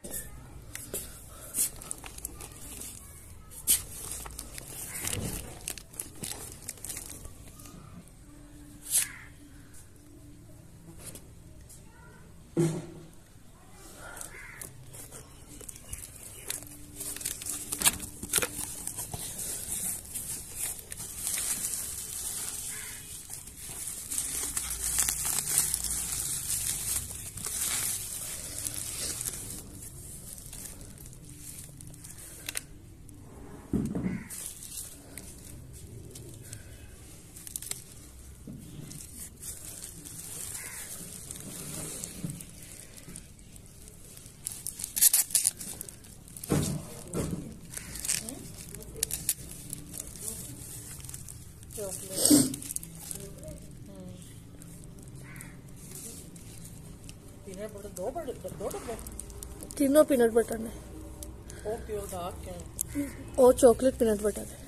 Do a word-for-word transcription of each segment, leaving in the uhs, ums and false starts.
दो बड़े दो डब्बे तीनों पीनट बटर ने ओ प्योर डार्क क्या और चॉकलेट पीनट बटर है।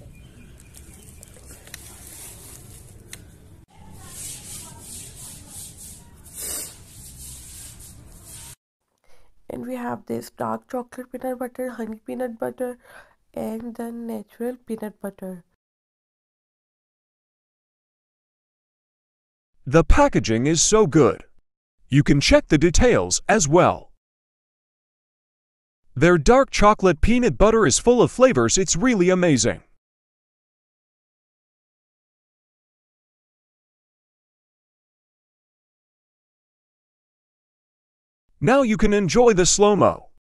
And we have this dark chocolate peanut butter, honey peanut butter, and the natural peanut butter. The packaging is so good. You can check the details as well. Their dark chocolate peanut butter is full of flavors. It's really amazing. Now you can enjoy the slow-mo.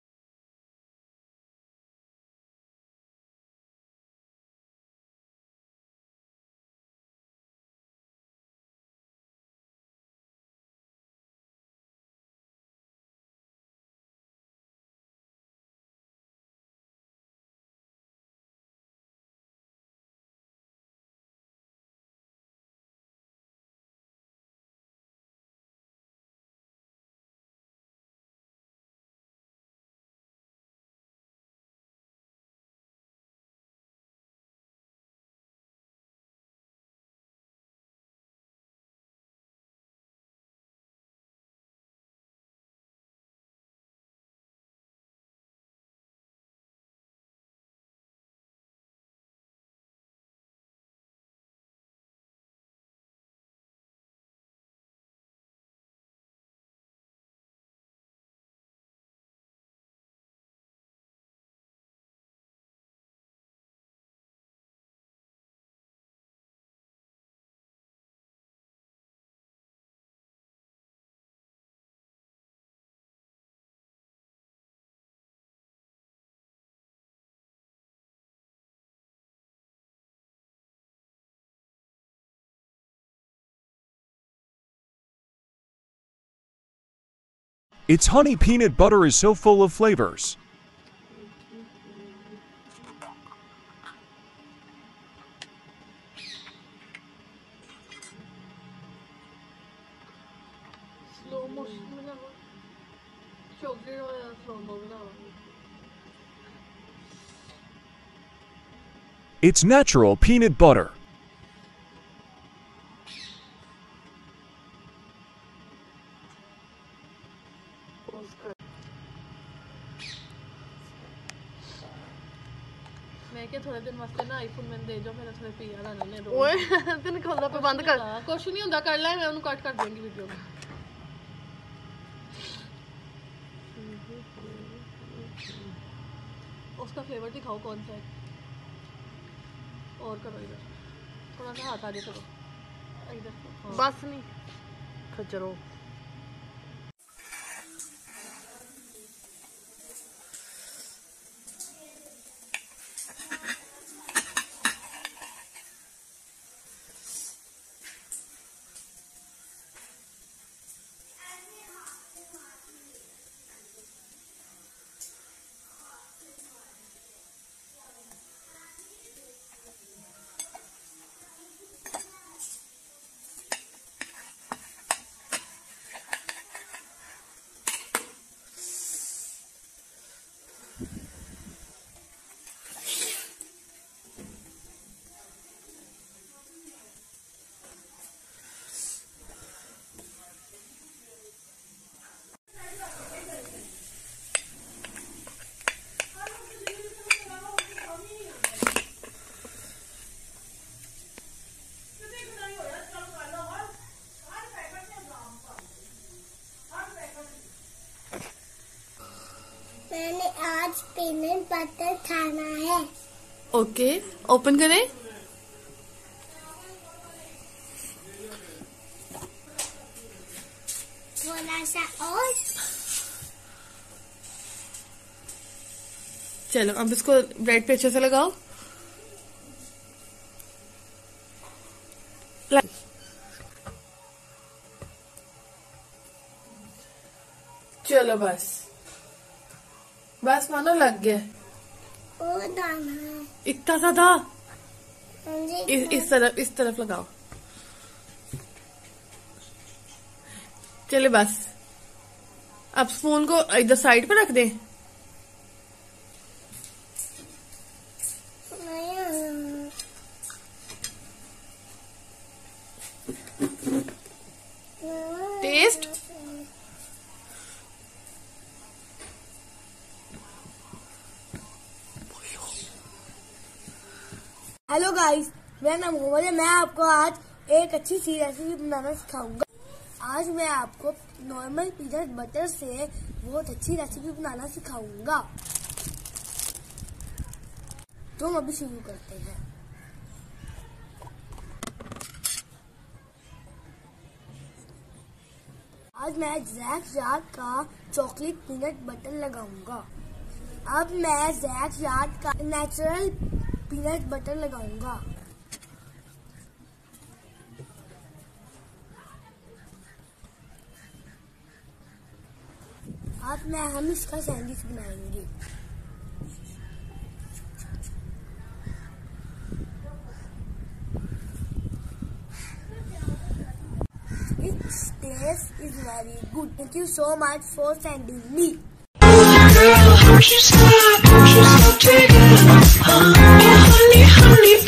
Its honey peanut butter is so full of flavors. Slow motion में ना chocolate और slow mo में ना It's natural peanut butter. मैं क्या थोड़े दिन वास्ते ना आईफोन मैंने दे जो मेरा थोड़े पिया दा नहीं ले ओए तूने खोलदा पे बंद कर कुछ नहीं होता कर ले मैं उन्हें कट कर दूंगी वीडियो में उसका फ्लेवर दिखाओ कौन सा है और करो इधर थोड़ा सा हाथ आगे करो इधर बस नहीं खचरो पीनट बटर खाना है। ओके, ओपन करें। थोड़ा सा और। चलो अब इसको ब्रेड पे अच्छे से लगाओ। चलो बस बस मानो लग गया। और दाना है। इतना सा था। जी। इस, इस तरफ इस तरफ लगाओ। चले बस अब स्पून को इधर साइड पर रख दे। टेस्ट हेलो गाइस, मेरा नाम मोहम्मद है। मैं आपको आज एक अच्छी सी रेसिपी बनाना सिखाऊंगा। आज मैं आपको नॉर्मल पीनट बटर से बहुत अच्छी रेसिपी बनाना सिखाऊंगा। तो हम अभी शुरू करते हैं। आज मैं जैक यार्ड का चॉकलेट पीनट बटर लगाऊंगा। अब मैं जैक यार्ड का नेचुरल पीनट बटर लगाऊंगा। आज मैं हम इसका सैंडविच बनाएंगे। Its taste is very good. Thank you so much for sending me. Girl, how you stop? How you stop taking? Oh, honey, honey.